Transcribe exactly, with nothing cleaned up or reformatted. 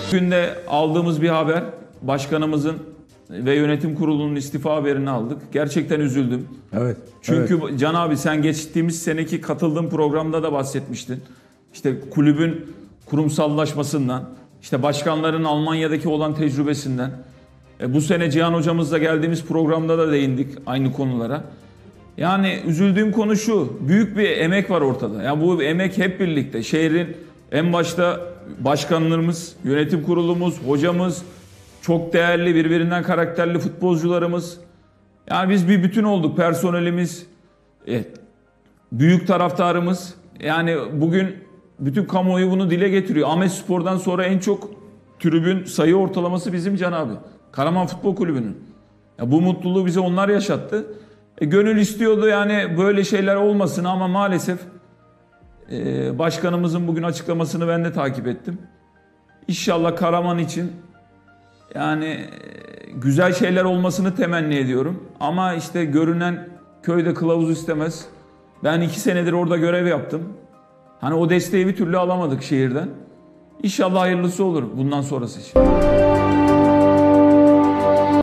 Bugün de aldığımız bir haber, başkanımızın ve yönetim kurulunun istifa haberini aldık. Gerçekten üzüldüm. Evet. Çünkü evet. Can abi sen geçtiğimiz seneki katıldığın programda da bahsetmiştin. İşte kulübün kurumsallaşmasından, işte başkanların Almanya'daki olan tecrübesinden. E, bu sene Cihan hocamızla geldiğimiz programda da değindik aynı konulara. Yani üzüldüğüm konu şu, büyük bir emek var ortada. Yani bu emek hep birlikte. Şehrin en başta başkanlarımız, yönetim kurulumuz, hocamız, çok değerli, birbirinden karakterli futbolcularımız. Yani biz bir bütün olduk, personelimiz, evet, büyük taraftarımız. Yani bugün bütün kamuoyu bunu dile getiriyor. Ahmetspor'dan sonra en çok tribün sayı ortalaması bizim Can abi. Karaman Futbol Kulübü'nün. Ya bu mutluluğu bize onlar yaşattı. E, gönül istiyordu yani böyle şeyler olmasın ama maalesef e, başkanımızın bugün açıklamasını ben de takip ettim. İnşallah Karaman için yani e, güzel şeyler olmasını temenni ediyorum. Ama işte görünen köyde kılavuz istemez. Ben iki senedir orada görev yaptım. Hani o desteği bir türlü alamadık şehirden. İnşallah hayırlısı olur bundan sonrası için.